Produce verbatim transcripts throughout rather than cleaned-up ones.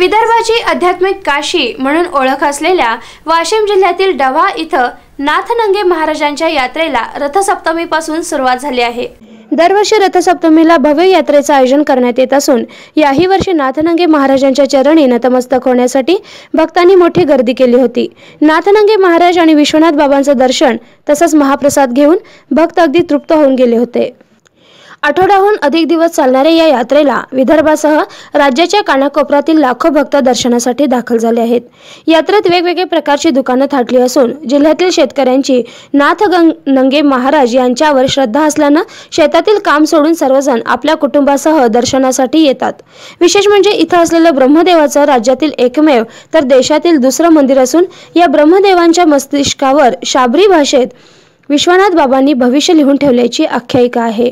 विदर्भाची आध्यात्मिक काशी म्हणून ओळख असलेल्या वाशिम जिल्ह्यातील डव्हा इथं नाथनंगे महाराजांच्या यात्रेला रथसप्तमीपासून सुरुवात झाली आहे। दरवर्षी रथसप्तमीला भव्य यात्रेचं आयोजन करण्यात येत असून याही वर्षी नाथनंगे महाराजांच्या चरणी नतमस्तक होण्यासाठी भक्तांनी मोठी गर्दी केली होती। नाथनंगे महाराज आणि विश्वनाथ बाबांचं दर्शन तसंच महाप्रसाद घेऊन भक्त अगदी तृप्त होऊन गेले होते। आठवड्याहून अधिक दिवस चालणाऱ्या या यात्रेला विदर्भासह राज्याच्या कानाकोपऱ्यातील लाखो भक्त दर्शनासाठी दाखल झाले आहेत। यात्रेत वेगवेगळे प्रकारची दुकानं थाटली असून जिल्ह्यातील शेतकऱ्यांची नाथनंगे महाराज यांच्यावर श्रद्धा असल्यानं शेतातील काम सोडून सर्वजण आपल्या कुटुंबासह दर्शनासाठी येतात। विशेष म्हणजे इथं असलेलं ब्रह्मदेवाचं राज्यातील एकमेव तर देशातील दुसरं मंदिर असून या ब्रह्मदेवांच्या मस्तिष्कावर शाबरी भाषेत विश्वनाथ बाबांनी भविष्य लिहून ठेवल्याची आख्यायिका आहे।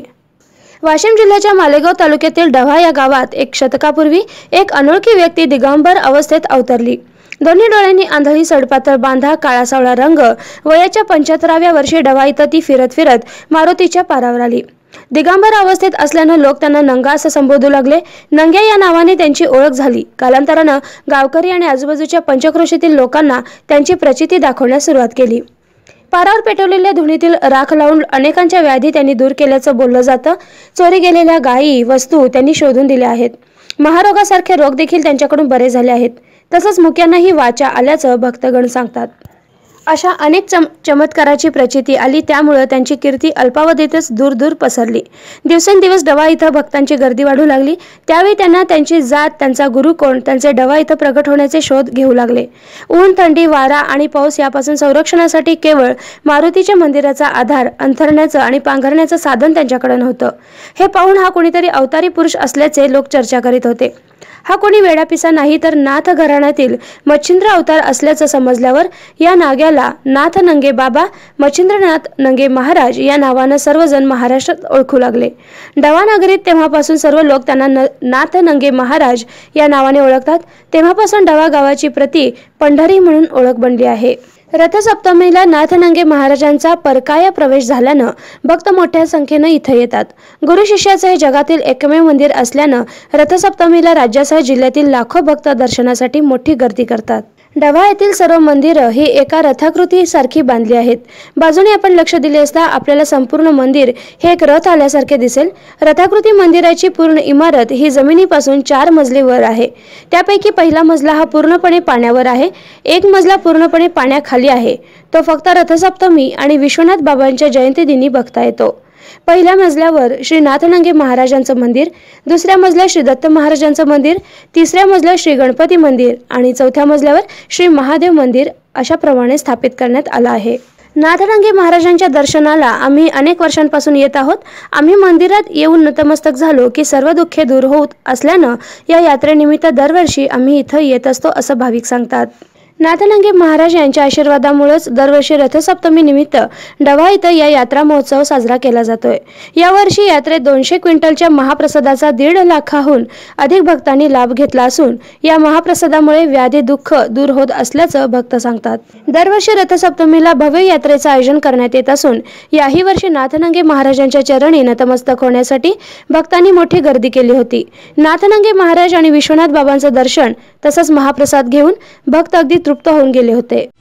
वाशिम जिल्ह्याच्या मालेगाव तालुक्यातील डव्हा या गावात एक शतकापूर्वी एक अनोळखी व्यक्ती दिगंबर अवस्थेत अवतरली। दोन्ही डोळ्यांनी आंधळी सडपातळ बांधा, काळा सावळा रंग, वयाच्या पंच्याहत्तराव्या वर्षी डव्हा इथं ती फिरत फिरत मारुतीच्या पारावर आली। दिगंबर अवस्थेत असल्यानं लोक त्यांना नंगा असं संबोधू लागले। नंग्या या नावाने त्यांची ओळख झाली। कालांतरानं गावकरी आणि आजूबाजूच्या पंचक्रोशीतील लोकांना त्यांची प्रचिती दाखवण्यास सुरुवात केली। पारावर पेटवलेल्या धुणीतील राख लावून अनेकांच्या व्याधी त्यांनी दूर केल्याचं बोललं जातं। चोरी गेलेल्या गायी वस्तू त्यांनी शोधून दिल्या आहेत। महारोगासारखे रोग देखील त्यांच्याकडून बरे झाले आहेत। तसंच मुक्यांनाही वाचा आल्याचं भक्तगण सांगतात। अशा अनेक चम चमत्काराची प्रचिती आली, त्यामुळे त्यांची कीर्ती अल्पावधीतच दूर दूर पसरली। दिवसेंदिवस डव्हा इथं भक्तांची गर्दी वाढू लागली। त्यावेळी त्यांना त्यांची जात, त्यांचा गुरु कोण, त्यांचे डव्हा इथं प्रगट होण्याचे शोध घेऊ लागले। ऊन, थंडी, वारा आणि पाऊस यापासून संरक्षणासाठी केवळ मारुतीच्या मंदिराचा आधार अंथरण्याचं आणि पांघरण्याचं साधन त्यांच्याकडे नव्हतं। हे पाहून हा कोणीतरी अवतारी पुरुष असल्याचे लोक चर्चा करीत होते। हा कोणी वेडापिसा नाही तर नाथ घराण्यातील मच्छिंद्र अवतार असल्याचं समजल्यावर या नाग्याला नाथनंगे बाबा, मच्छिंद्रनाथ नंगे महाराज या नावानं सर्वजण महाराष्ट्रात ओळखू लागले। डव्हा नगरीत तेव्हापासून सर्व लोक त्यांना नाथनंगे महाराज या नावाने ओळखतात। तेव्हापासून डव्हा गावाची प्रति पंढरी म्हणून ओळख बनली आहे। रथसप्तमीला नाथनंगे महाराजांचा परकाया प्रवेश झाल्यानं भक्त मोठ्या संख्येनं इथं येतात। गुरु शिष्याचं हे जगातील एकमेव मंदिर असल्यानं रथसप्तमीला राज्यासह जिल्ह्यातील लाखो भक्त दर्शनासाठी मोठी गर्दी करतात। डव्हा येथील सर्व मंदिरं ही एका रथाकृती सारखी बांधली आहेत। बाजूने आपण लक्ष दिले असता आपल्याला संपूर्ण मंदिर हे एक रथ आल्यासारखे दिसेल। रथाकृती मंदिराची पूर्ण इमारत ही जमिनीपासून चार मजली वर आहे। त्यापैकी पहिला मजला हा पूर्णपणे पाण्यावर आहे, एक मजला पूर्णपणे पाण्याखाली आहे। तो फक्त रथसप्तमी आणि विश्वनाथ बाबांच्या जयंती दिनी बघता येतो। पहिल्या मजल्यावर श्री नाथनंगे महाराजांचं मंदिर, दुसऱ्या मजल्यावर श्री दत्त महाराजांचं मंदिर, तिसऱ्या मजल्यावर श्री गणपती मंदिर आणि चौथ्या मजल्यावर श्री महादेव मंदिर अशा प्रमाणे स्थापित करण्यात आलं आहे। नाथनंगे महाराजांच्या दर्शनाला आम्ही अनेक वर्षांपासून येत आहोत। आम्ही मंदिरात येऊन नतमस्तक झालो की सर्व दुःखे दूर होत असल्यानं या यात्रेनिमित्त दरवर्षी आम्ही इथं येत असतो असं भाविक सांगतात। नाथनंगे महाराज यांच्या आशीर्वादामुळेच दरवर्षी रथसप्तमी निमित्त डव्हा इथं या यात्रा महोत्सव साजरा केला जातोय। यावर्षी यात्रेत दोनशे क्विंटलच्या महाप्रसादाचा दीड लाखाहून अधिक भक्तांनी लाभ घेतला असून या महाप्रसादामुळे व्याधी दुःख दूर होत असल्याचं भक्त सांगतात। दरवर्षी रथसप्तमीला भव्य यात्रेचं आयोजन करण्यात येत असून याही वर्षी नाथनंगे महाराजांच्या चरणी नतमस्तक होण्यासाठी भक्तांनी मोठी गर्दी केली होती। नाथनंगे महाराज आणि विश्वनाथ बाबांचं दर्शन तसंच महाप्रसाद घेऊन भक्त अगदी तृप्त होऊन गेले होते।